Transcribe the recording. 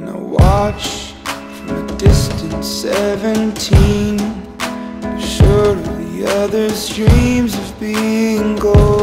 And I watch from a distant 17, sure of the others' dreams of being gold.